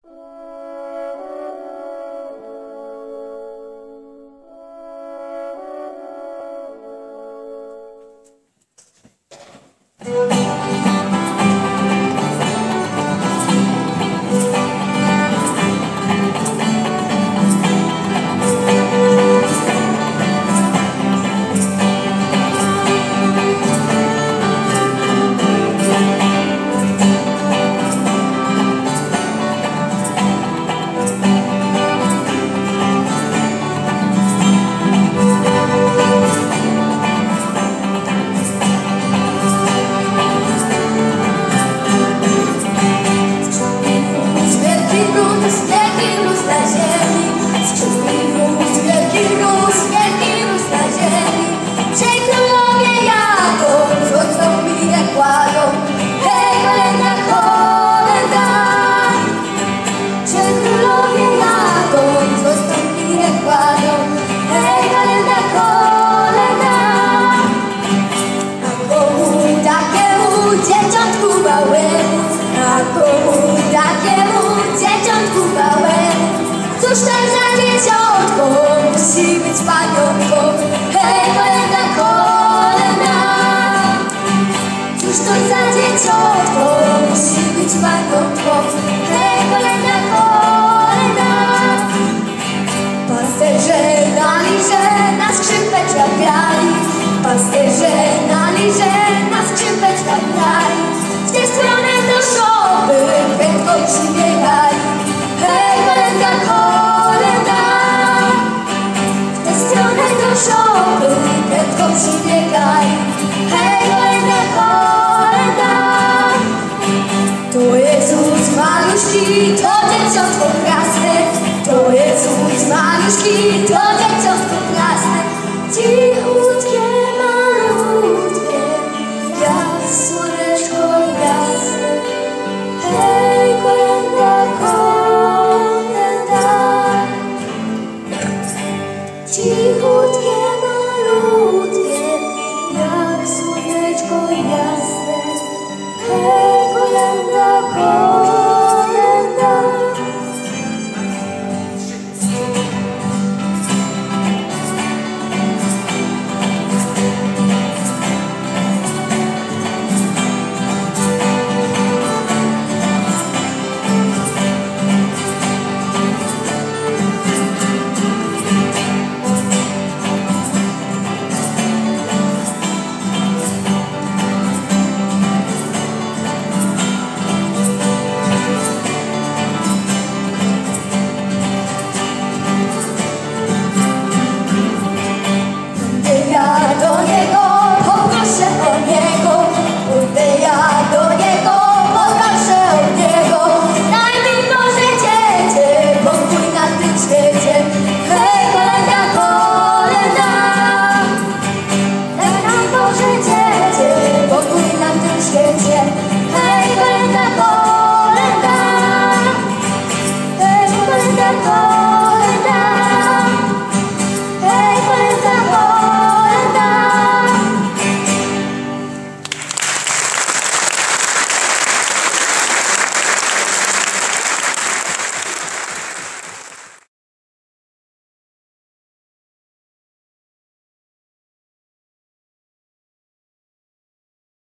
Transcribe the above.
Cóż tam za dzieciątko musi być paniątką? Hej, kolenda, kolenda. Cóż to za dzieciątko musi być paniątką? Hej, kolenda, kolenda. Pasterze na liże, na skrzypeczkach grali. Pasterze na liże, na skrzypeczkach grali. W tę stronę do szopy prędko przybiegali. Hej, kolenda, kolenda. W tę stronę do szopy prędko przybiegali. Hej, kolenda, kolenda. To Jezus maluszki, to dzieciątko krasne. To Jezus maluszki, to